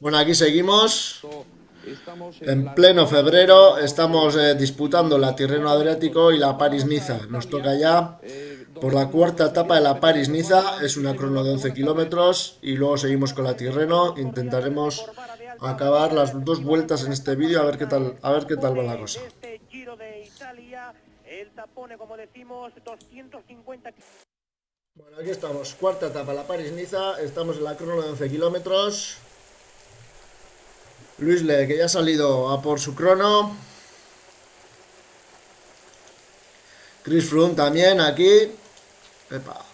Bueno, aquí seguimos Estamos en en la pleno etapa febrero. número Estamos disputando la Tirreno 400. Adriático y la Vamos a París-Niza. Nos toca Italia, ya por donde la tenemos cuarta nuestro etapa de piloto la pequeñito París-Niza. Juan. Es Sí, una señor crono de Doctor, 11 buenas tardes. kilómetros y luego seguimos con la Tirreno. Intentaremos acabar las dos vueltas en este vídeo a ver qué tal va la cosa. De este Giro de Italia, el tapone, como decimos, 250. Bueno, aquí estamos, cuarta etapa, la París-Niza. Estamos en la crono de 11 kilómetros. Luis Le, que ya ha salido a por su crono. Chris Froome también aquí. Epa.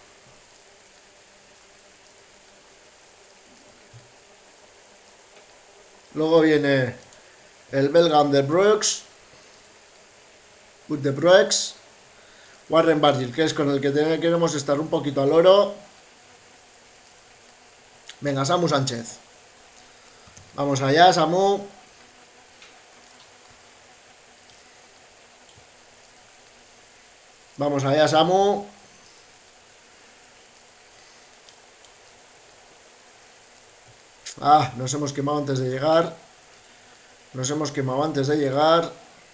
Luego viene el belga de Brooks. De Brooks. Warren Barguil, que es con el que queremos estar un poquito al oro. Venga, Samu Sánchez. Vamos allá, Samu. Vamos allá, Samu. Ah, nos hemos quemado antes de llegar. Nos hemos quemado antes de llegar.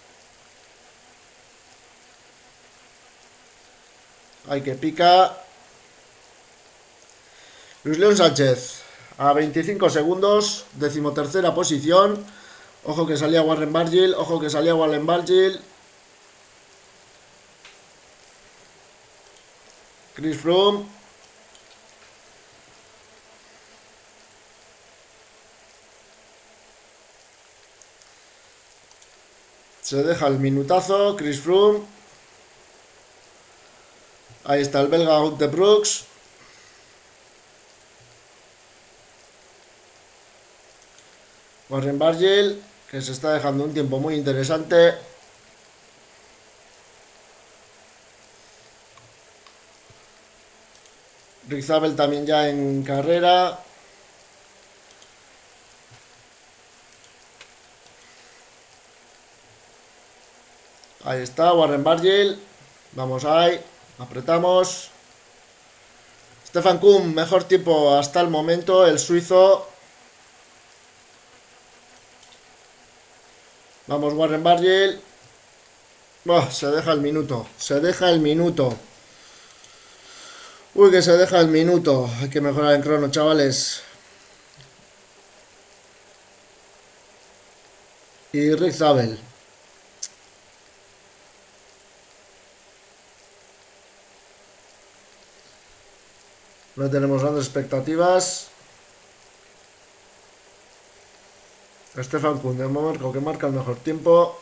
Ay, que pica. Luis León Sánchez. A 25 segundos. Decimotercera posición. Ojo que salía Warren Barguil. Ojo que salía Warren Barguil. Chris Froome. Se deja el minutazo. Chris Froome. Ahí está el belga de Brooks. Warren Barguil, que se está dejando un tiempo muy interesante. Rick Zabel también ya en carrera. Ahí está Warren Barguil. Vamos ahí. Apretamos. Stefan Kuhn, mejor tiempo hasta el momento. El suizo. Vamos Warren Barguil. Oh, se deja el minuto. Se deja el minuto. Uy, que se deja el minuto. Hay que mejorar en crono, chavales. Y Rick Zabel. No tenemos grandes expectativas. Stefan Kuhn de momento que marca el mejor tiempo.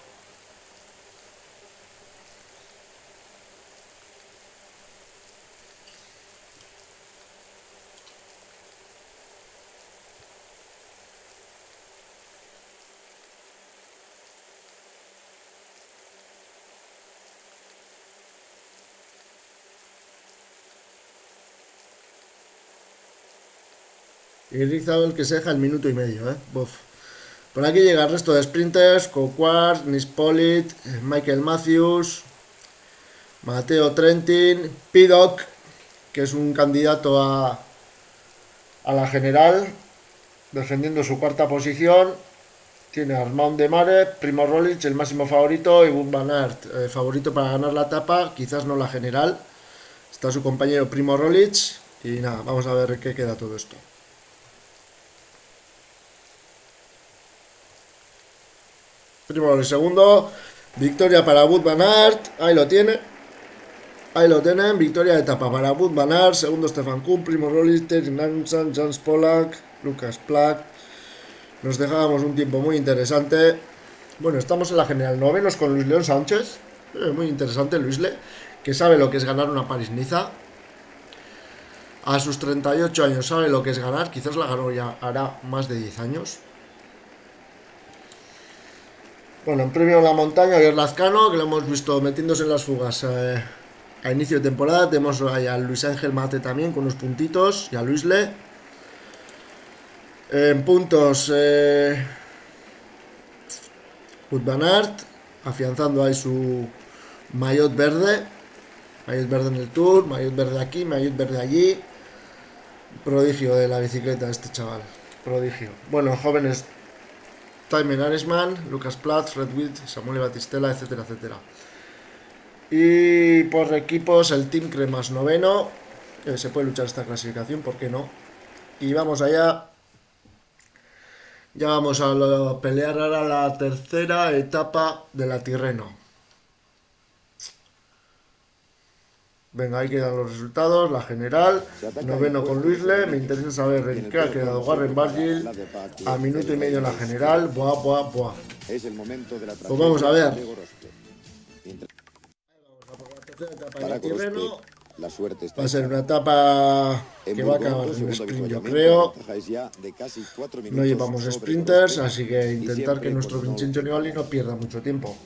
Y Rick Zabel que se deja el minuto y medio, Buf. Por aquí llega el resto de sprinters. Coquart, Nispolit, Michael Matthews, Mateo Trentin, Piddock, que es un candidato a la general, defendiendo su cuarta posición. Tiene a Armand de Mare, Primo Roglic, el máximo favorito, y Wout van Aert, favorito para ganar la etapa, quizás no la general. Está su compañero Primo Roglic. Y nada, vamos a ver qué queda todo esto. Primo Roglic segundo. Victoria para Wout van Aert. Ahí lo tiene. Ahí lo tienen, victoria de etapa para Wout van Aert, segundo Stefan Kuhn, Primo Roglic, Terry Nansen, Jans Polak, Lucas Plak. Nos dejábamos un tiempo muy interesante. Bueno, estamos en la general, novenos con Luis León Sánchez. Muy interesante Luis Le, que sabe lo que es ganar una París-Niza. A sus 38 años sabe lo que es ganar, quizás la ganó ya hará más de 10 años. Bueno, en premio a la montaña, Javier Lazcano, que lo hemos visto metiéndose en las fugas a inicio de temporada. Tenemos a Luis Ángel Mate también con unos puntitos y a Luis Le. En puntos, Wout van Aert, afianzando ahí su maillot verde. Maillot verde en el Tour, maillot verde aquí, maillot verde allí. Prodigio de la bicicleta este chaval. prodigio. Bueno, jóvenes, Thymen Anisman, Lucas Platz, Red Wheat, Samuel Batistela, etcétera, etcétera. Y por equipos, el Team Cremas noveno. Se puede luchar esta clasificación, ¿por qué no? Y vamos allá. Ya vamos a pelear ahora la tercera etapa de la Tirreno. Venga, ahí quedan los resultados. La general, noveno con Luisle. Me interesa saber en qué ha quedado Warren Bargill. A minuto y medio en la general. Buah, buah, buah. Pues vamos a ver. La tercera etapa de la Tirreno. La suerte está va a ser una etapa que va a acabar en sprint, yo creo. No llevamos sprinters, así que intentar que nuestro Vincenzo Nibali no pierda mucho tiempo.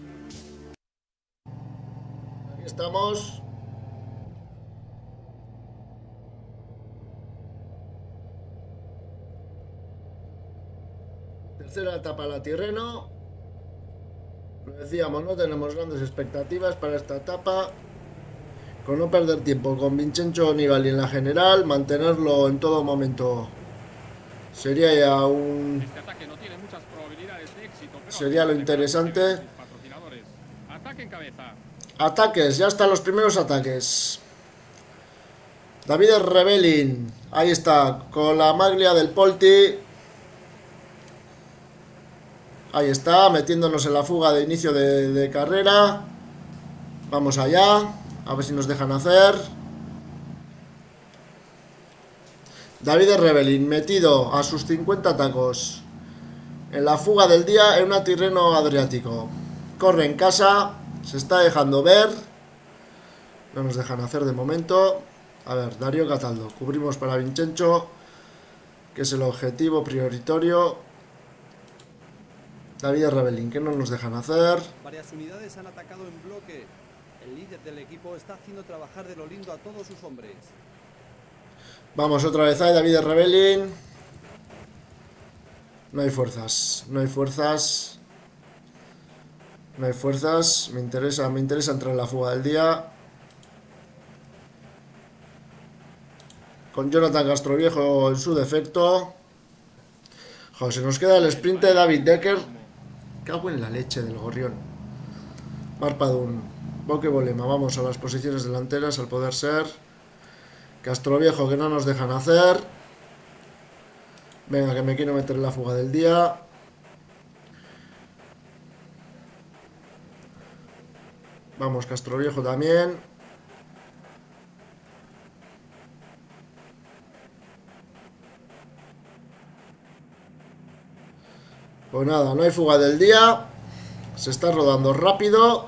Aquí estamos. Tercera etapa la Tirreno. Lo decíamos, no tenemos grandes expectativas para esta etapa. Con no perder tiempo con Vincenzo Nibali en la general, mantenerlo en todo momento sería ya un... sería lo interesante. Ataques, ya están los primeros ataques. David Rebellin, ahí está, con la maglia del Polti. Ahí está, metiéndonos en la fuga de inicio de carrera. Vamos allá. A ver si nos dejan hacer. David Rebellin metido a sus 50 tacos en la fuga del día en una Tirreno Adriático. Corre en casa. Se está dejando ver. No nos dejan hacer de momento. A ver, Dario Cataldo. Cubrimos para Vincenzo, que es el objetivo prioritario. David Rebellin, que no nos dejan hacer. Varias unidades han atacado en bloque. El líder del equipo está haciendo trabajar de lo lindo a todos sus hombres. Vamos otra vez ahí, David Rebellin. No hay fuerzas. No hay fuerzas. No hay fuerzas. Me interesa entrar en la fuga del día. Con Jonathan Castroviejo en su defecto. Joder, se nos queda el sprint de David Decker. Cago en la leche del gorrión. Marpadun, Boque Bolema. Vamos a las posiciones delanteras al poder ser. Castroviejo, que no nos dejan hacer. Venga, que me quiero meter en la fuga del día. Vamos, Castroviejo también. Pues nada, no hay fuga del día. Se está rodando rápido.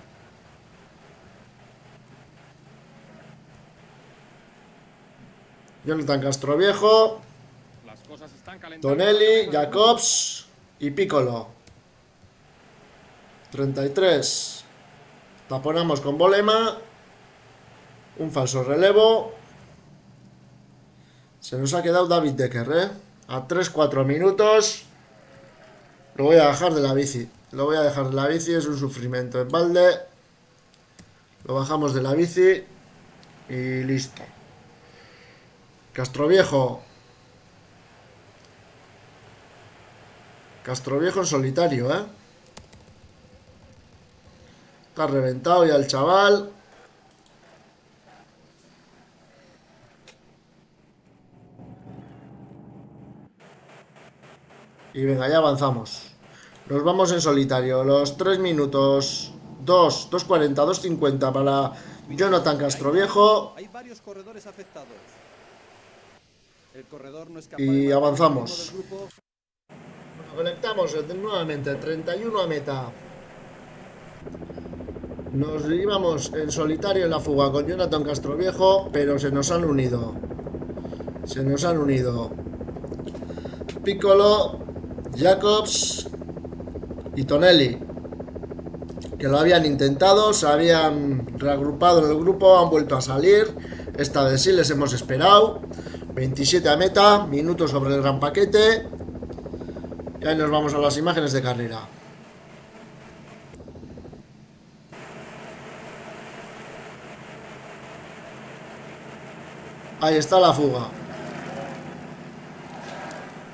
Jonathan Castroviejo, Tonelli, Jacobs y Piccolo. 33. Taponamos con Bolema. Un falso relevo. Se nos ha quedado David Decker, a 3-4 minutos. Lo voy a dejar de la bici. Lo voy a dejar de la bici, es un sufrimiento en balde. Lo bajamos de la bici y listo. Castroviejo. Castroviejo en solitario, Está reventado ya el chaval. Y venga, ya avanzamos. Nos vamos en solitario. Los 3 minutos. 2:40, 2:50 para Jonathan Castroviejo. Hay varios corredores afectados. El corredor no es capaz y de avanzamos. grupo. Conectamos nuevamente 31 a meta. Nos íbamos en solitario en la fuga con Jonathan Castroviejo, pero se nos han unido. Se nos han unido Piccolo, Jacobs y Tonelli, que lo habían intentado, se habían reagrupado en el grupo, han vuelto a salir. Esta vez sí les hemos esperado. 27 a meta, minutos sobre el gran paquete. Y ahí nos vamos a las imágenes de carrera. Ahí está la fuga.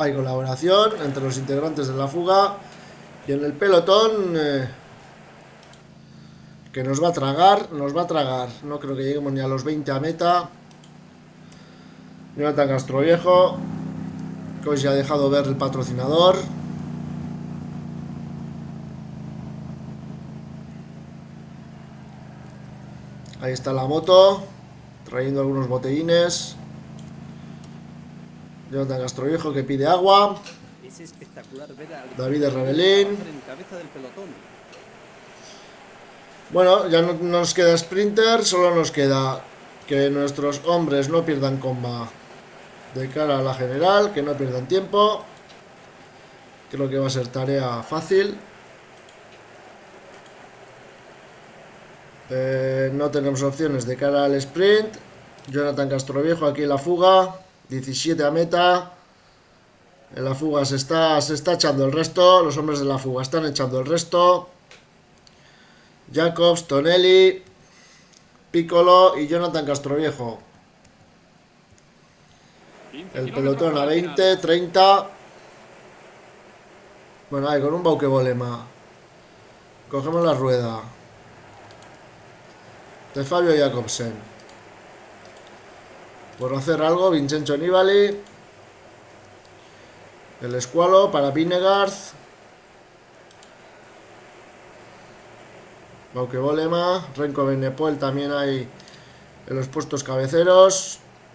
Hay colaboración entre los integrantes de la fuga. Y en el pelotón, que nos va a tragar, nos va a tragar. No creo que lleguemos ni a los 20 a meta. Jonathan Castroviejo, que hoy se ha dejado ver el patrocinador. Ahí está la moto, trayendo algunos botellines. Jonathan Castroviejo, que pide agua. Es espectacular ver a David Rebelín. en cabeza del pelotón. Bueno, ya no nos queda sprinter, solo nos queda que nuestros hombres no pierdan comba de cara a la general, que no pierdan tiempo. Creo que va a ser tarea fácil. No tenemos opciones de cara al sprint. Jonathan Castroviejo aquí en la fuga, 17 a meta. En la fuga se está echando el resto. Los hombres de la fuga están echando el resto. Jacobs, Tonelli, Piccolo y Jonathan Castroviejo. El pelotón a 20, 30. Bueno, ahí con un Bauke Bolema. Cogemos la rueda de Fabio Jacobsen. Por hacer algo, Vincenzo Nibali. El escualo para Vingegaard. Bauke Bolema. Renko Benepol también hay en los puestos cabeceros.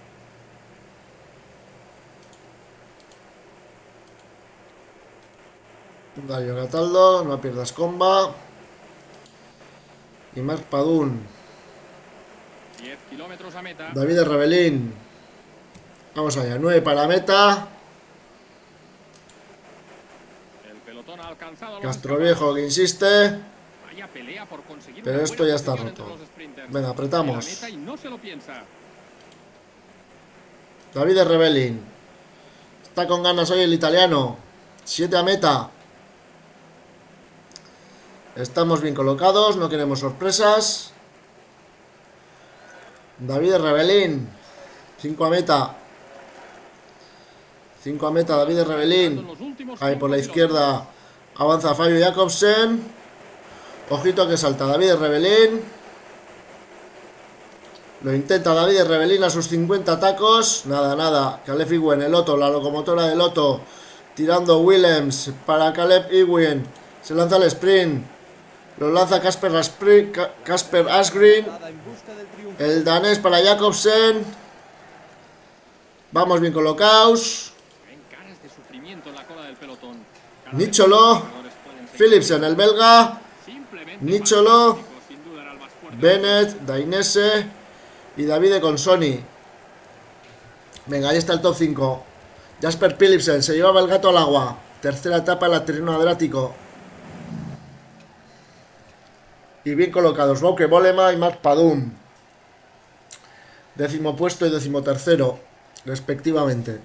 Dario Cataldo, no pierdas comba. Y Marc Padun. 10 kilómetros a meta. David Rebelín. Vamos allá, 9 para meta. El pelotón ha alcanzado los Castroviejo que insiste. Vaya pelea por conseguir Pero una esto buena ya está posición entre roto. los sprinters. Venga, apretamos. En la meta y no se lo piensa. David Rebelín. Está con ganas hoy el italiano. 7 a meta. Estamos bien colocados, no queremos sorpresas. David Rebelín. 5 a meta. 5 a meta, David Rebelín. Ahí por la izquierda avanza Fabio Jacobsen. Ojito que salta David Rebelín. Lo intenta David Rebelín a sus 50 tacos. Nada, nada. Caleb Ewan, el Lotto, la locomotora de Lotto. Tirando Willems para Caleb Ewan. Se lanza el sprint. Lo lanza Casper Asgreen. El danés para Jacobsen. Vamos bien colocados. Ven caras de sufrimiento en la cola del pelotón. Cada Nicholo. vez los corredores pueden seguir. Philipsen, el belga. Simplemente Nicholo. fantástico, sin duda era el más fuerte. Bennett, Dainese y Davide Consoni. Venga, ahí está el top 5. Jasper Philipsen se llevaba el gato al agua. Tercera etapa, el Tirreno Adriático. Y bien colocados, Bauke Bolema y Marc Padun. 10º puesto y 13º, respectivamente.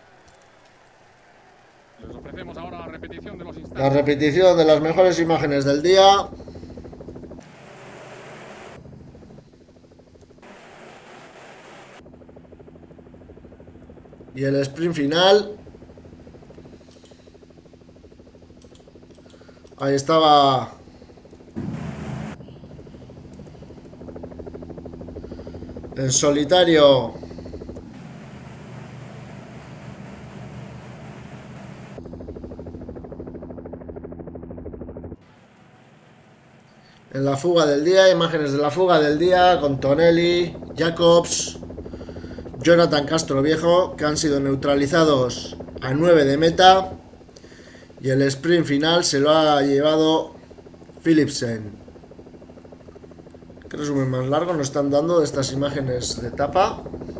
Les ofrecemos ahora la repetición de los La instantes. repetición de las mejores imágenes del día. Y el sprint final. Ahí estaba en solitario en la fuga del día, imágenes de la fuga del día con Tonelli, Jacobs, Jonathan Castroviejo, que han sido neutralizados a 9 de meta. Y el sprint final se lo ha llevado Philipsen. ¿Qué resumen más largo nos están dando de estas imágenes de etapa?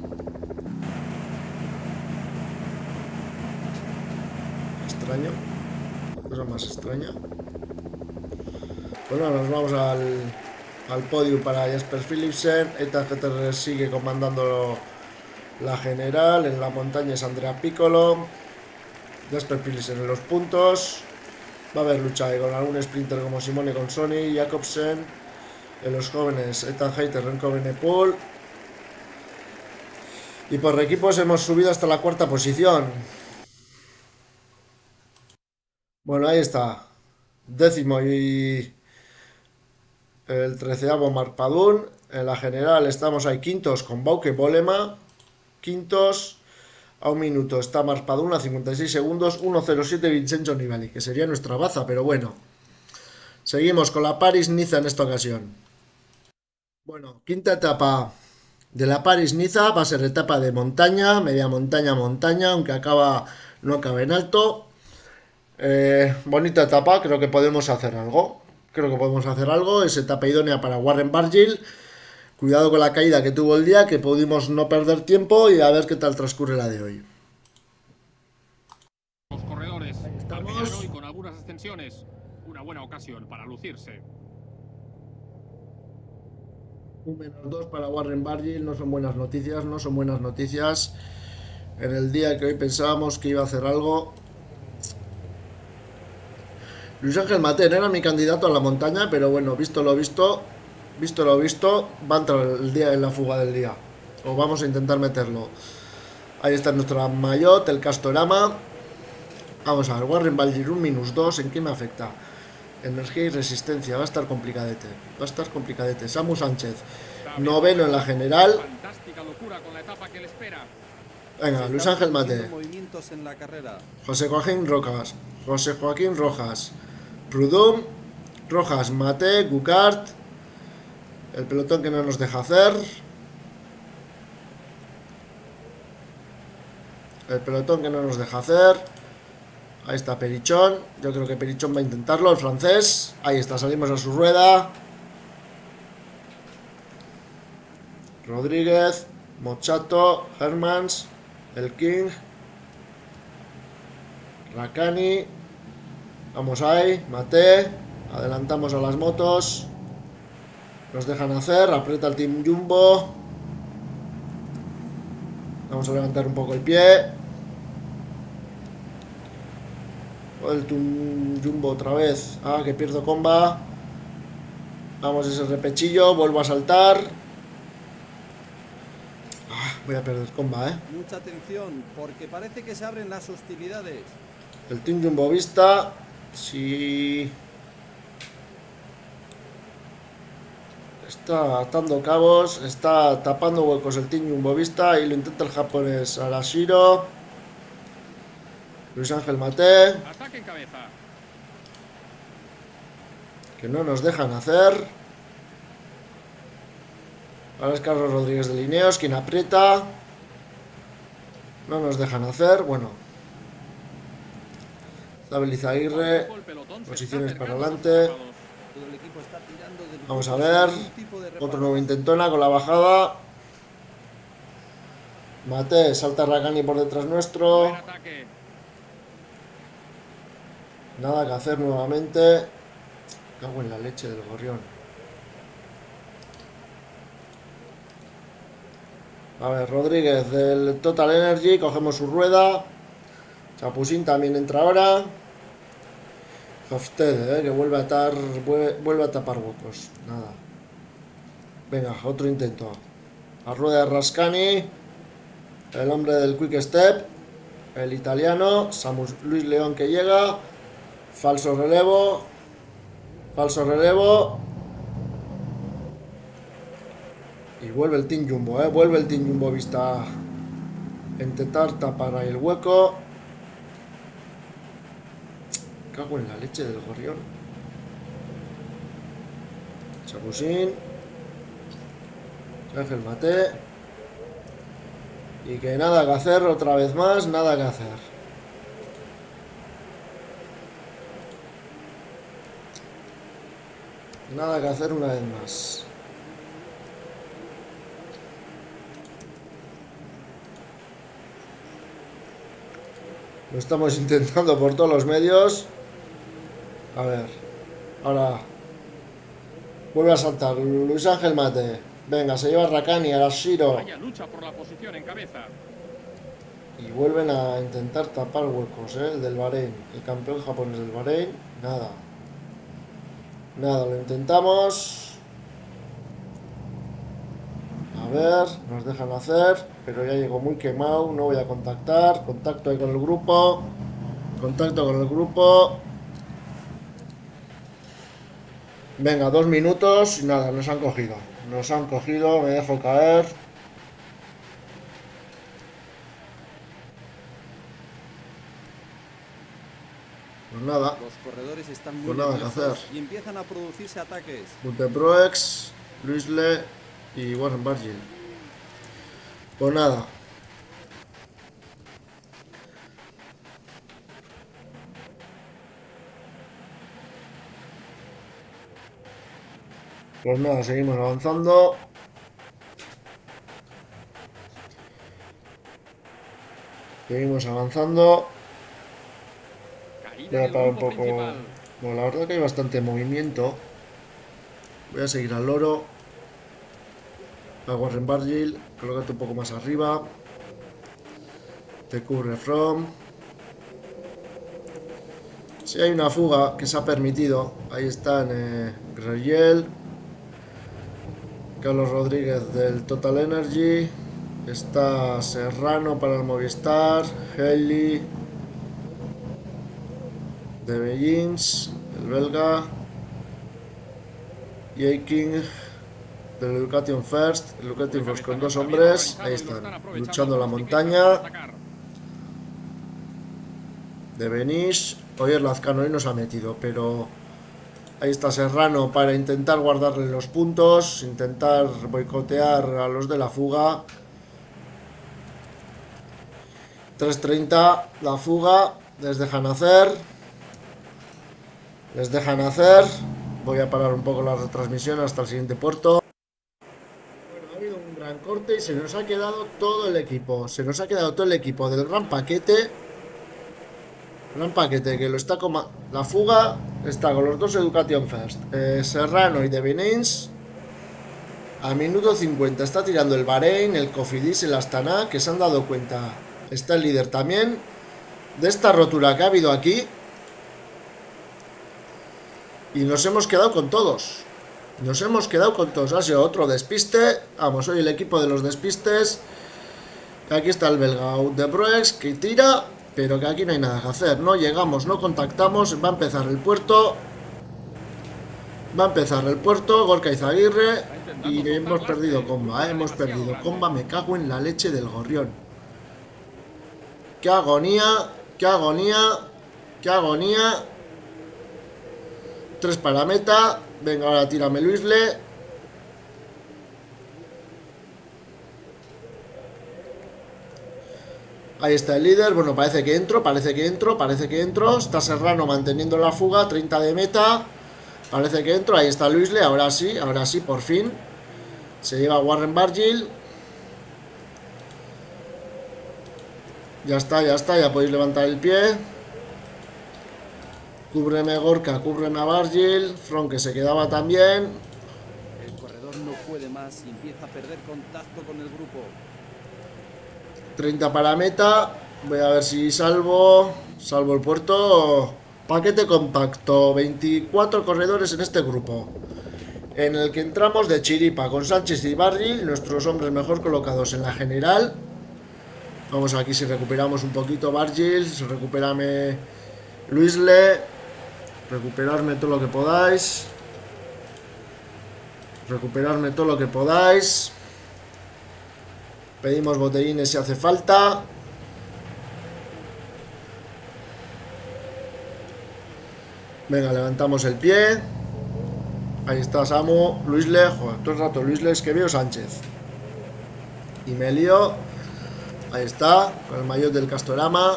Extraño. Cosa más extraña. Bueno, nos vamos al podio para Jasper Philipsen. Ethan Heterer sigue comandando la general. En la montaña es Andrea Piccolo. Jasper Philipsen en los puntos. Va a haber lucha ahí con algún sprinter como Simone Consoni, Jacobsen. En los jóvenes, Ethan Heiter, Renko Benepul. Y por equipos hemos subido hasta la 4ª posición. Bueno, ahí está. Décimo y el 13º Marpadún. En la general estamos ahí quintos con Bauke Bolema. Quintos. A un minuto está Marpadún a 56 segundos. 1:07 Vincenzo Nibali, que sería nuestra baza, pero bueno. Seguimos con la París-Niza en esta ocasión. Bueno, quinta etapa de la París-Niza va a ser etapa de montaña, media montaña, montaña, aunque no acaba en alto. Bonita etapa, creo que podemos hacer algo. Creo que podemos hacer algo. Es etapa idónea para Warren Barguil. Cuidado con la caída que tuvo el día, que pudimos no perder tiempo y a ver qué tal transcurre la de hoy. Los corredores, estamos. al mediano y con algunas extensiones. Una buena ocasión para lucirse. Un -2 para Warren Barguil, no son buenas noticias, no son buenas noticias. En el día que hoy pensábamos que iba a hacer algo. Luis Ángel Mateo era mi candidato a la montaña, pero bueno, visto lo visto, va a entrar el día en la fuga del día. O vamos a intentar meterlo. Ahí está nuestro Mayotte, el Castorama. Vamos a ver, Warren Barguil, un -2, ¿en qué me afecta? Energía y resistencia, va a estar complicadete. Va a estar complicadete. Samu Sánchez, noveno en la general. Fantástica locura con la etapa que le espera. Venga, Luis Ángel Mateo. Movimientos en la carrera. José Joaquín Rojas. Prudhomme, Rojas, Mate, Gucart. El pelotón que no nos deja hacer. El pelotón que no nos deja hacer. Ahí está Perichón. Yo creo que Perichón va a intentarlo, el francés. Ahí está, salimos a su rueda. Rodríguez, Mochato, Hermans, el King, Rakani. Vamos ahí, Mate. Adelantamos a las motos. Nos dejan hacer, aprieta el Team Jumbo. Vamos a levantar un poco el pie. El Team Jumbo otra vez. Ah, que pierdo comba. Vamos ese repechillo, vuelvo a saltar. Voy a perder comba, Mucha atención, porque parece que se abren las hostilidades. El Team Jumbo Vista. Sí. Está atando cabos. Está tapando huecos el Team Jumbo Vista. Y lo intenta el japonés Arashiro. Luis Ángel Mate. Ataque en cabeza. Que no nos dejan hacer. Ahora es Carlos Rodríguez de Lineos quien aprieta. No nos dejan hacer. Bueno. David Izaguirre. Posiciones para adelante. Todo el equipo está tirando del Vamos a grupo ver. sin ningún tipo de reparo. Otro nuevo intentona con la bajada. Mate, salta Rakani por detrás nuestro. Buen ataque. Nada que hacer nuevamente. Cago en la leche del gorrión. A ver, Rodríguez del Total Energy. Cogemos su rueda. Chapusín también entra ahora. Hofstede, que vuelve a tapar huecos. Nada. Venga, otro intento. A rueda de Rascani. El hombre del Quick Step. El italiano. Luis León que llega. Falso relevo. Falso relevo. Y vuelve el Team Jumbo, vuelve el Team Jumbo Vista a intentar tapar ahí el hueco. Cago en la leche del gorrión. Chapusín. Ángel Mate. Y que nada que hacer, otra vez más, nada que hacer. Nada que hacer una vez más. Lo estamos intentando por todos los medios. A ver. Ahora. Vuelve a saltar. Luis Ángel Mate. Venga, se lleva a Rakani, a Arashiro. Vaya lucha por la posición en cabeza. Y vuelven a intentar tapar huecos, el del Bahrein. El campeón japonés del Bahrein. Nada. Nada, lo intentamos. A ver, nos dejan hacer. Pero ya llego muy quemado. No voy a contactar. Contacto ahí con el grupo. Contacto con el grupo. Venga, 2 minutos y nada, nos han cogido. Nos han cogido, me dejo caer. Pues nada, Los corredores están muy pues nada que nerviosos hacer. y empiezan a producirse ataques. Multiproex, Luisle y Warren Bargill. Pues nada. Pues nada, seguimos avanzando. Seguimos avanzando. Caída Voy a del parar un grupo poco. principal. Bueno, la verdad que hay bastante movimiento. Voy a seguir al loro. A Warren Bargill. Colócate un poco más arriba. Te cubre From. Si hay una fuga que se ha permitido. Ahí están Greyel, Carlos Rodríguez del Total Energy. Está Serrano para el Movistar. Haley de Bellins, el belga. Y King del Education First. El Education First con 2 hombres. Ahí están, luchando la montaña. De Benish. Hoy el Lazcano hoy nos ha metido, pero ahí está Serrano para intentar guardarle los puntos, intentar boicotear a los de la fuga. 3:30 la fuga, les dejan hacer. Les dejan hacer. Voy a parar un poco la retransmisión hasta el siguiente puerto. Bueno, ha habido un gran corte y se nos ha quedado todo el equipo. Se nos ha quedado todo el equipo del gran paquete. Gran paquete que lo está como... La fuga está con los 2 Education First. Serrano y De Benins. A minuto 50 está tirando el Bahrein, el Cofidis, el Astana, que se han dado cuenta. Está el líder también. De esta rotura que ha habido aquí. Y nos hemos quedado con todos. Nos hemos quedado con todos. Ha sido otro despiste. Vamos, hoy el equipo de los despistes. Aquí está el belga de Broex que tira. Pero que aquí no hay nada que hacer. No llegamos, no contactamos. Va a empezar el puerto. Va a empezar el puerto. Gorka Izaguirre. Y hemos perdido comba. Hemos perdido comba. Me cago en la leche del gorrión. ¡Qué agonía! ¡Qué agonía! ¡Qué agonía! 3 para meta. Venga, ahora tírame Luisle. Ahí está el líder. Bueno, parece que entro, parece que entro, parece que entro. Está Serrano manteniendo la fuga. 30 de meta. Parece que entro. Ahí está Luisle. Ahora sí, por fin. Se lleva Warren Bargill. Ya está, ya está. Ya podéis levantar el pie. Cúbreme Gorka, cúbreme a Bargill. From que se quedaba también. El corredor no puede más y empieza a perder contacto con el grupo. 30 para meta. Voy a ver si salvo el puerto. Paquete compacto. 24 corredores en este grupo, en el que entramos de chiripa con Sánchez y Bargill, nuestros hombres mejor colocados en la general. Vamos aquí si recuperamos un poquito Bargill. Si recupérame Luisle. Recuperarme todo lo que podáis. Recuperarme todo lo que podáis. Pedimos botellines si hace falta. Venga, levantamos el pie. Ahí está Samu. Luisle. Joder, todo el rato Luisle. Es que veo Sánchez. Y me lío. Ahí está. Con el maillot del Castorama.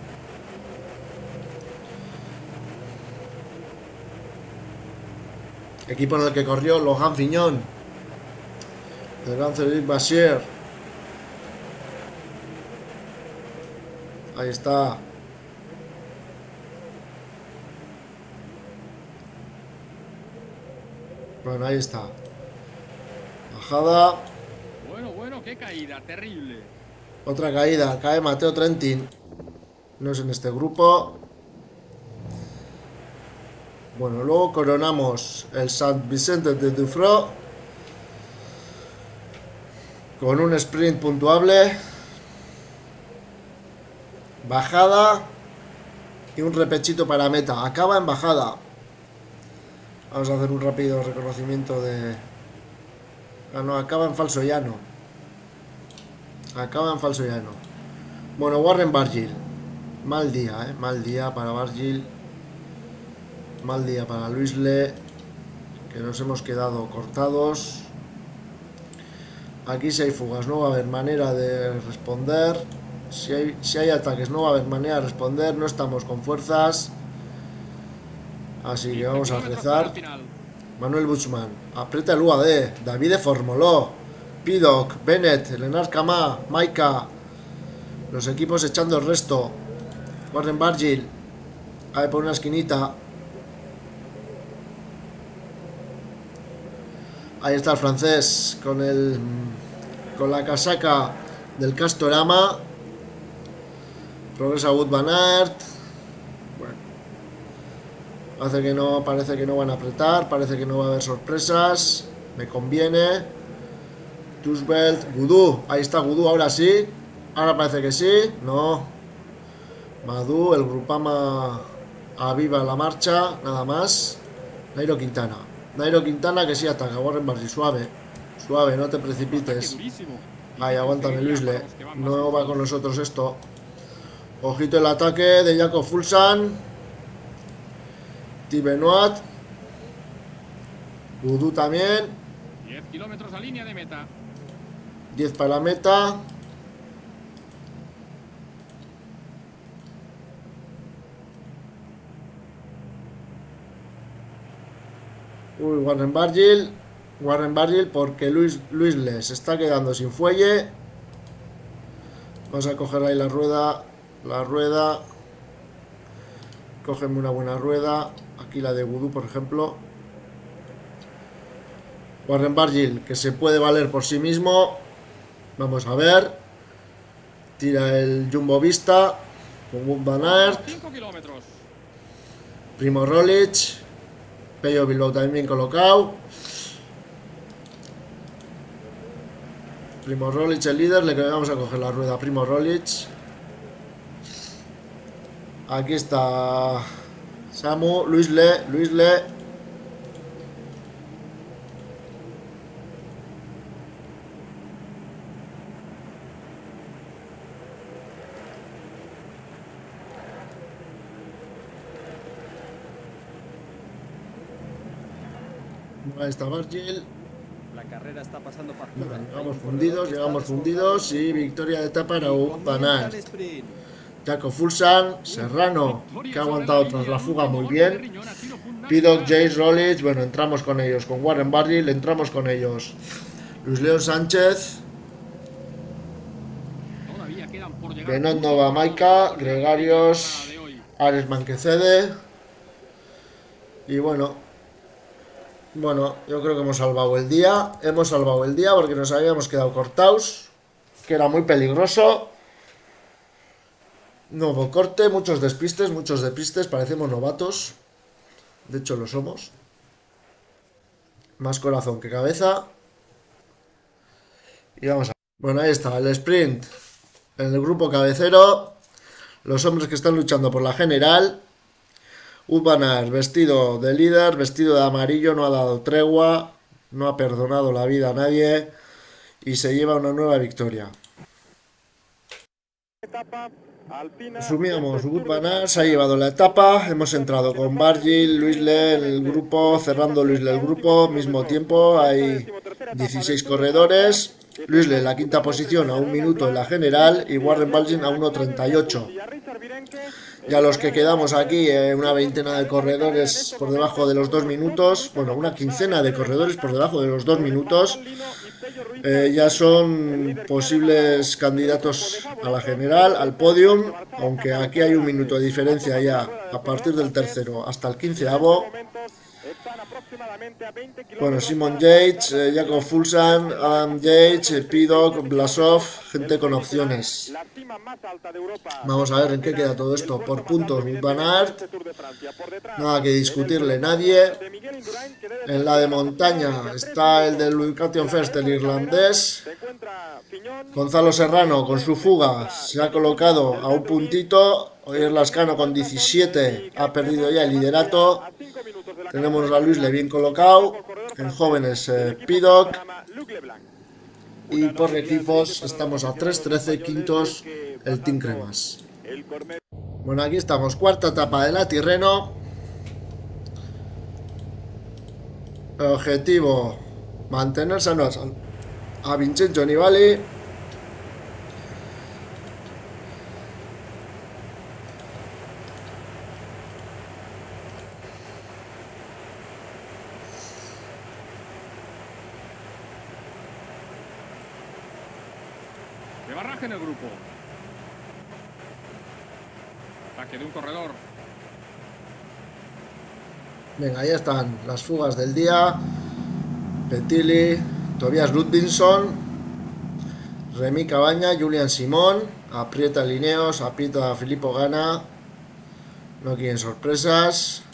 Equipo en el que corrió Lohan Fiñón. El gran Cedric Bashir. Ahí está. Bueno, ahí está. Bajada. Bueno, qué caída, terrible. Otra caída. Cae Mateo Trentin. No es en este grupo. Bueno, luego coronamos el Sant Vicente de Dufro con un sprint puntuable. Bajada y un repechito para meta. Acaba en bajada. Vamos a hacer un rápido reconocimiento de... Ah, no, acaba en falso llano. Acaba en falso llano. Bueno, Warren Barguil. Mal día, mal día para Barguil. Mal día para Luis Le. Que nos hemos quedado cortados. Aquí si hay fugas no va a haber manera de responder. Si hay ataques no va a haber manera de responder. No estamos con fuerzas. Así que vamos a rezar. Manuel Buchmann. Aprieta el UAD. David Formoló. Piddock. Bennett. Lennart Kamá. Maika. Los equipos echando el resto. Warren Barguil. Ahí por una esquinita. Ahí está el francés con la casaca del Castorama. Progresa Wout van Aert. Bueno, parece que no van a apretar, parece que no va a haber sorpresas. Me conviene. Tussbelt, Gudú. Ahí está Gudú, ahora sí. Ahora parece que sí. No. Madú, el Grupama aviva la marcha, nada más. Nairo Quintana. Nairo Quintana que sí ataca. Warren Barguil, suave. Suave, no te precipites. Ahí, aguántame, Luis Le. No va con nosotros esto. Ojito el ataque de Jakob Fuglsang. Thibaut Benoit. Gudú también. 10 kilómetros a línea de meta. 10 para la meta. Uy, Warren Barguil porque Luis Le se está quedando sin fuelle. Vamos a coger ahí la rueda. Cógeme una buena rueda. Aquí la de Gudú, por ejemplo. Warren Barguil, que se puede valer por sí mismo. Vamos a ver. Tira el Jumbo Vista con Wout van Aert. 5 kilómetros. Primo Roglic. Pello Bilbao también bien colocado. Primo Roglic el líder. Le vamos a coger la rueda a Primo Roglic. Aquí está Samu. Luis Le. Ahí está Barguil. La carrera está pasando factura. Llegamos fundidos y victoria de etapa para Wout van Aert. Jakob Fuglsang, Serrano, que ha aguantado tras la fuga muy bien. Piddock, Jace, Roglic, bueno, entramos con ellos. Con Warren Barguil entramos con ellos. Luis León Sánchez. Benoit Nova Maika, Gregarios, Ares Manquecede. Y bueno, yo creo que hemos salvado el día. Hemos salvado el día porque nos habíamos quedado cortados, que era muy peligroso. Nuevo corte, muchos despistes, parecemos novatos. De hecho lo somos. Más corazón que cabeza. Y vamos a... Bueno, ahí está, el sprint. En el grupo cabecero. Los hombres que están luchando por la general. Wout van Aert, vestido de líder, vestido de amarillo, no ha dado tregua, no ha perdonado la vida a nadie y se lleva una nueva victoria. Resumíamos, Wout van Aert se ha llevado la etapa, hemos entrado con Barguil, Luis Le en el grupo, cerrando Luis Le el grupo, mismo tiempo, hay 16 corredores, Luis Le en la quinta posición a 1 minuto en la general y Warren Barguil a 1:38. Ya los que quedamos aquí, una veintena de corredores por debajo de los 2 minutos, bueno, una quincena de corredores por debajo de los 2 minutos, ya son posibles candidatos a la general, al podium, aunque aquí hay 1 minuto de diferencia ya a partir del tercero hasta el 15avo. Bueno, Simon Yates, Jakob Fuglsang, Adam Yates, Piddock, Blasov, gente con opciones. Vamos a ver en qué queda todo esto. Por puntos, Wout van Aert, nada que discutirle nadie. En la de montaña está el del Education First, el irlandés. Gonzalo Serrano con su fuga se ha colocado a 1 puntito. Oyer Lascano con 17 ha perdido ya el liderato. Tenemos a Luis Le bien colocado. En jóvenes Pidoc. Y por equipos estamos a 3-13, quintos el Team Cremas. Bueno, aquí estamos, cuarta etapa de la Tirreno. Objetivo, mantener sanos a Vincenzo Nibali. De barraje en el grupo. Ataque de un corredor. Venga, ahí están las fugas del día. Petili, Tobias Ludvigsson, Remy Cabaña, Julian Simón. Aprieta Lineos, aprieta Filippo Ganna. No quieren sorpresas.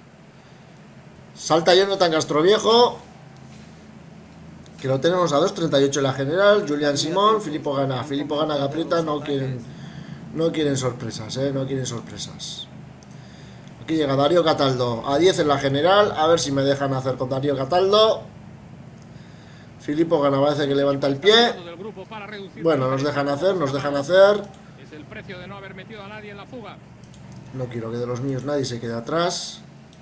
Salta Jonathan Castroviejo, que lo tenemos a 2.38 en la general. Julian Simón, Filippo Ganna que aprieta. No quieren sorpresas, no quieren sorpresas. Aquí llega Dario Cataldo a 10 en la general. A ver si me dejan hacer con Dario Cataldo. Filippo Ganna parece que levanta el pie. Bueno, nos dejan hacer. Es el precio de no haber metido a nadie en la fuga. No quiero que de los míos nadie se quede atrás.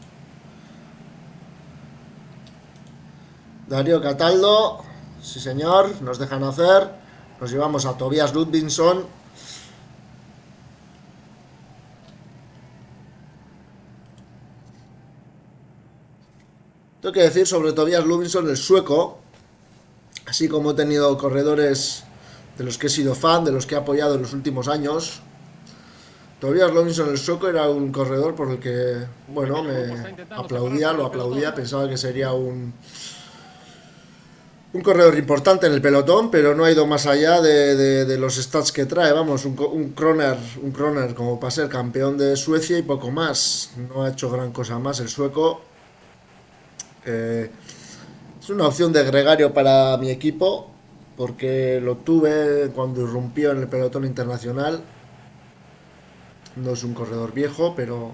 Dario Cataldo. Sí, señor. Nos dejan hacer. Nos llevamos a Tobias Ludvigsson. Tengo que decir sobre Tobias Ludvigsson, el sueco. Así como he tenido corredores de los que he sido fan, de los que he apoyado en los últimos años. Tobias Ludvigsson, el sueco, era un corredor por el que, bueno, me aplaudía, lo aplaudía. Pensaba que sería un corredor importante en el pelotón, pero no ha ido más allá de los stats que trae. Vamos, un croner como para ser campeón de Suecia y poco más. No ha hecho gran cosa más el sueco. Es una opción de gregario para mi equipo, porque lo tuve cuando irrumpió en el pelotón internacional. No es un corredor viejo, pero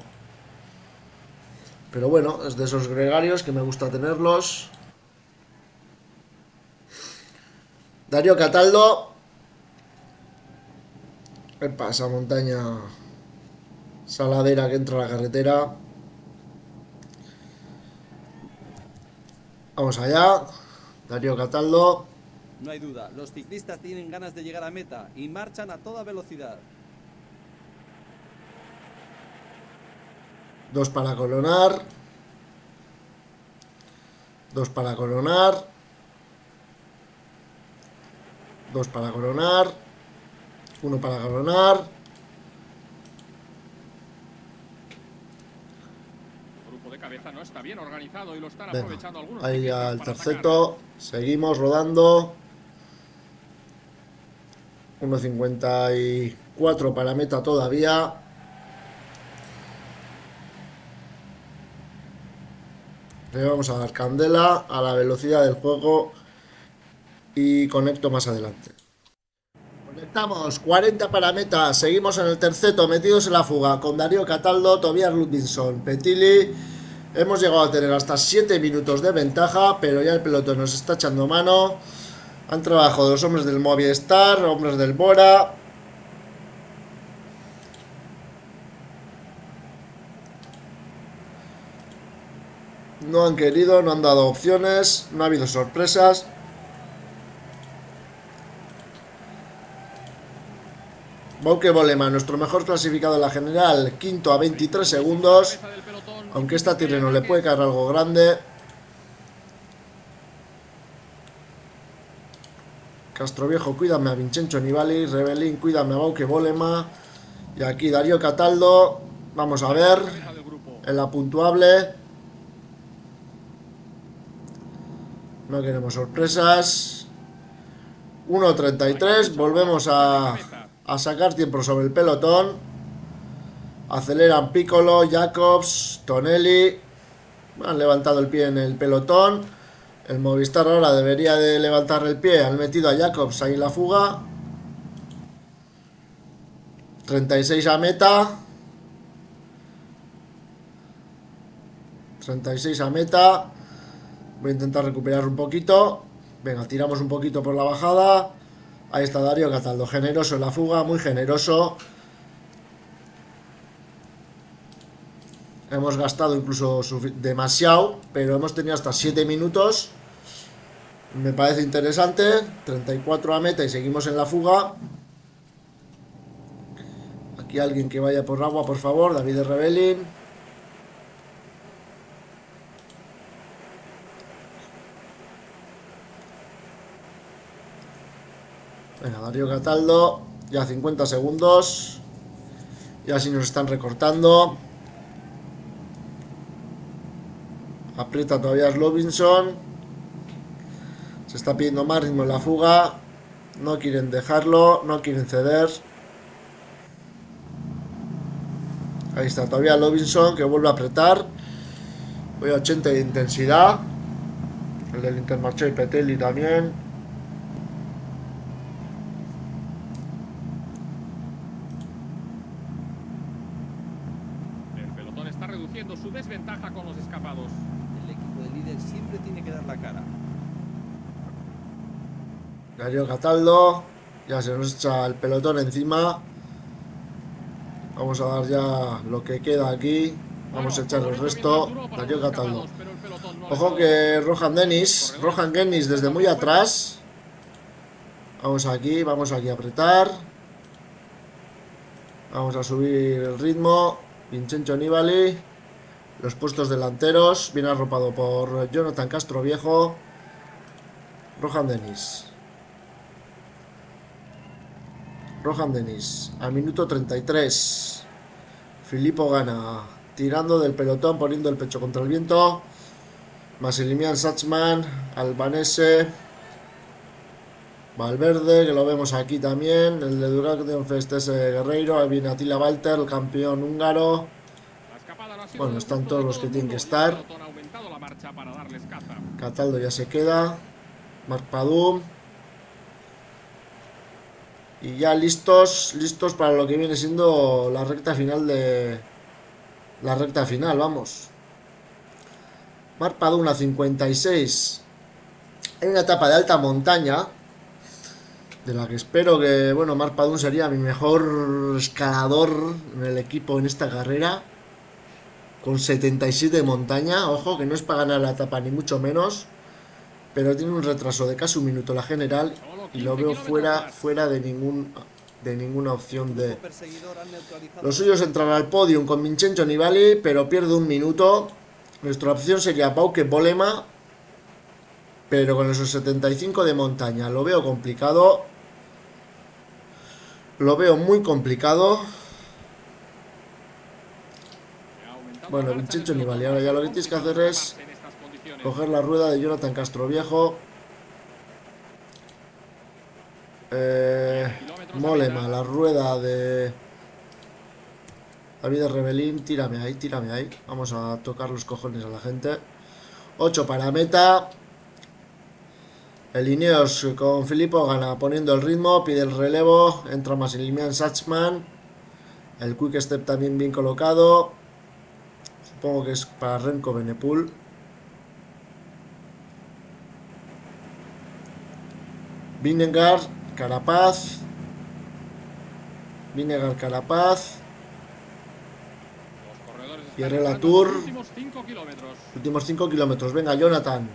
bueno, es de esos gregarios que me gusta tenerlos. Dario Cataldo. ¿Qué pasa, montaña? Saladera que entra a la carretera. Vamos allá. Dario Cataldo. No hay duda, los ciclistas tienen ganas de llegar a meta y marchan a toda velocidad. 2 para coronar. 2 para coronar. 2 para coronar. 1 para coronar. El grupo de cabeza no está bien organizado y lo están Venga, aprovechando algunos. ahí ya el para terceto. Seguimos rodando. 1.54 para meta todavía. Le vamos a dar candela a la velocidad del juego y conecto más adelante. Conectamos, 40 para meta. Seguimos en el terceto, metidos en la fuga con Dario Cataldo, Tobias Ludvigsson, Petili. Hemos llegado a tener hasta 7 minutos de ventaja, pero ya el pelotón nos está echando mano. Han trabajado los hombres del Movistar, hombres del Bora. No han querido, no han dado opciones, no ha habido sorpresas. Bauke Mollema, nuestro mejor clasificado en la general, quinto a 23 segundos. Aunque esta Tirreno le puede caer algo grande. Castroviejo, cuídame a Vincenzo Nibali. Rebelín, cuídame a Bauke Mollema. Y aquí Dario Cataldo. Vamos a ver. En la puntuable. No queremos sorpresas. 1.33. Volvemos a sacar tiempo sobre el pelotón. Aceleran Piccolo, Jacobs, Tonelli. Han levantado el pie en el pelotón. El Movistar ahora debería de levantar el pie. Han metido a Jacobs ahí en la fuga. 36 a meta. 36 a meta. Voy a intentar recuperar un poquito. Venga, tiramos un poquito por la bajada. Ahí está Darío Cataldo, generoso en la fuga, muy generoso. Hemos gastado incluso demasiado, pero hemos tenido hasta 7 minutos. Me parece interesante. 34 a meta y seguimos en la fuga. Aquí alguien que vaya por agua, por favor. David Rebelin. Venga, Darío Cataldo. Ya 50 segundos. Ya si nos están recortando. Aprieta todavía Slovinson. Se está pidiendo más ritmo en la fuga. No quieren dejarlo. No quieren ceder. Ahí está todavía Slovinson, que vuelve a apretar. Voy a 80 de intensidad. El del Intermarché y Petelli también. El pelotón está reduciendo su desventaja con los escapados. El equipo del líder siempre tiene que dar la cara. Darío Cataldo. Ya se nos echa el pelotón encima. Vamos a dar ya lo que queda aquí. Vamos a echar el resto. Darío Cataldo. Ojo que Rohan Dennis desde muy atrás. Vamos aquí a apretar. Vamos a subir el ritmo. Vincenzo Nibali. Los puestos delanteros. Bien arropado por Jonathan Castroviejo. Rohan Dennis. Al minuto 33. Filippo Ganna tirando del pelotón, poniendo el pecho contra el viento. Massimilian Schachmann, albanese. Valverde, que lo vemos aquí también. El de Duran Fest es Guerreiro. Ahí viene Attila Walter, el campeón húngaro. Bueno, están todos los que tienen que estar. Cataldo ya se queda. Marc Padum. Y ya listos para lo que viene siendo la recta final vamos. Marc Padum a 56. Hay una etapa de alta montaña, de la que espero que, bueno, Marc Padum sería mi mejor escalador en el equipo en esta carrera. Con 77 de montaña, ojo, que no es para ganar la etapa ni mucho menos. Pero tiene un retraso de casi un minuto la general. Y lo veo fuera de ninguna opción de... Lo suyo es entrar al podium con Vincenzo Nibali, pero pierde un minuto. Nuestra opción sería Bauke Mollema, pero con esos 75 de montaña lo veo complicado. Lo veo muy complicado. Bueno, Vincenzo Nibali, ahora ya lo que tienes que hacer es coger la rueda de Jonathan Castroviejo. Mollema, la rueda de David Rebelin. Tírame ahí. Vamos a tocar los cojones a la gente. 8 para meta. El Ineos con Filippo Ganna poniendo el ritmo. Pide el relevo. Entra Massimilian Schachmann. El quick step también bien colocado. Supongo que es para Remco Evenepoel. Vingegaard, Carapaz. Pierre Latour. Últimos 5 kilómetros. Venga, Jonathan.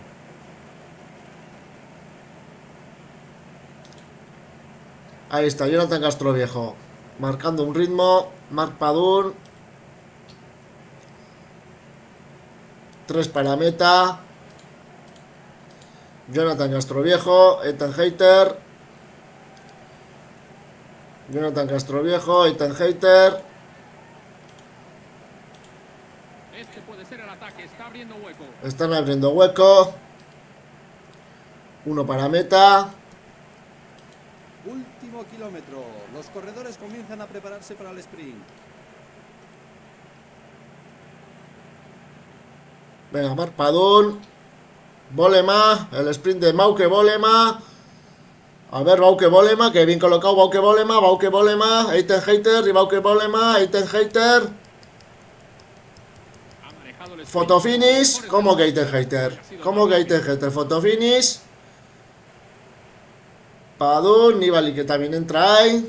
Ahí está, Jonathan Castroviejo. Marcando un ritmo. Marc Padum. 3 para meta. Jonathan Castroviejo, Ethan Hayter. Jonathan Castroviejo, Ethan Hayter. Este puede ser el ataque, está abriendo hueco. Están abriendo hueco. 1 para meta. Último kilómetro. Los corredores comienzan a prepararse para el sprint. Venga, Marc Padum. Mollema, el sprint de Bauke Mollema. A ver, Bauke Mollema, que bien colocado. Bauke Mollema, Ethan Hayter y Bauke Mollema, Ethan Hayter. Fotofinish. ¿Cómo que Hater? ¿Cómo que Hater? Fotofinish. Padun, Nibali que también entra ahí.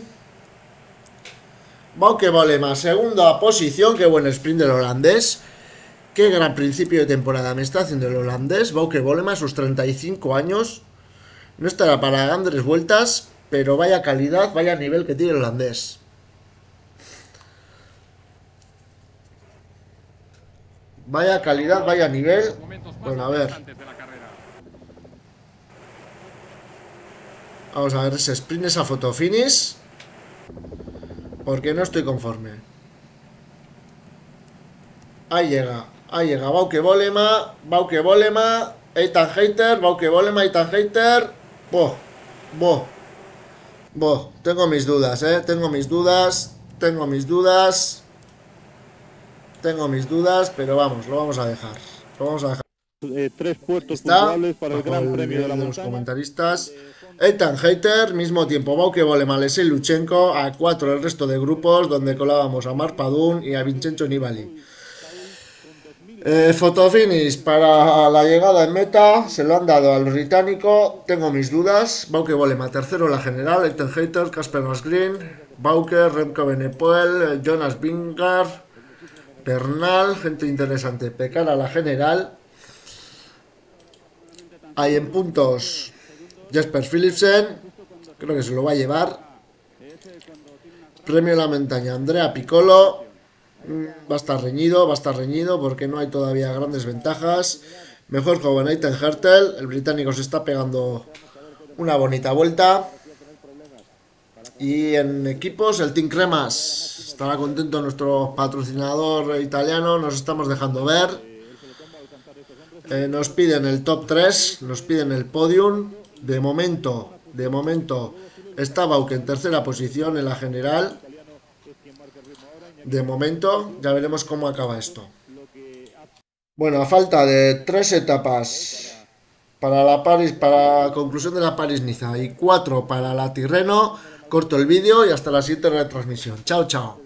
Bauke Mollema, segunda posición. Qué buen sprint del holandés. Qué gran principio de temporada me está haciendo el holandés. Bauke Mollema a sus 35 años. No estará para grandes vueltas, pero vaya calidad, vaya nivel que tiene el holandés. Vaya calidad, vaya nivel. Bueno, a ver. Vamos a ver ese sprint, esa fotofinish. Porque no estoy conforme. Ahí llega Bauke Mollema, Ethan Hater, Bauke Mollema, Ethan Hater. Tengo mis dudas, tengo mis dudas, pero vamos, lo vamos a dejar. 3 puestos Está puntuables para el Gran Premio de la los Montaña. comentaristas. Ethan Hater, mismo tiempo Bauke Mollema, Alexei Luchenko, a 4 el resto de grupos, donde colábamos a Marc Padun y a Vincenzo Nibali. Fotofinish para la llegada en meta, se lo han dado al británico, tengo mis dudas. Bauke Mollema, tercero en la general, Ethan Hater, Casper Asgreen, Bauke, Remco Benepoel, Jonas Vingegaard, Bernal, gente interesante. Pecana la general. Hay en puntos Jesper Philipsen, creo que se lo va a llevar. Premio de la montaña Andrea Piccolo. Va a estar reñido porque no hay todavía grandes ventajas. Mejor joven Ethan Hertel, el británico se está pegando una bonita vuelta. Y en equipos el Team Cremas, estará contento nuestro patrocinador italiano, nos estamos dejando ver. Nos piden el top 3, nos piden el podium. De momento está Bauke en tercera posición en la general. De momento, ya veremos cómo acaba esto. Bueno, a falta de 3 etapas para la conclusión de la París-Niza y 4 para la Tirreno, corto el vídeo y hasta la siguiente retransmisión. Chao, chao.